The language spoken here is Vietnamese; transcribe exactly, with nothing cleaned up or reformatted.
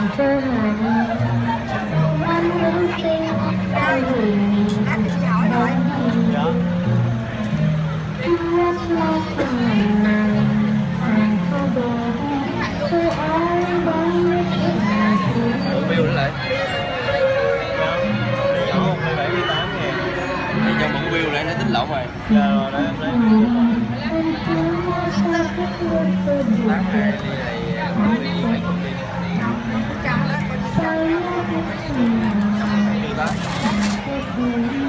bill nữa lại. Nhỏ không, hai bảy mươi tám ngàn. Thì cho mượn bill lại nó tính lộn rồi. Dạ rồi, để em lấy. tám hai đi này mấy công ty. Đi bán.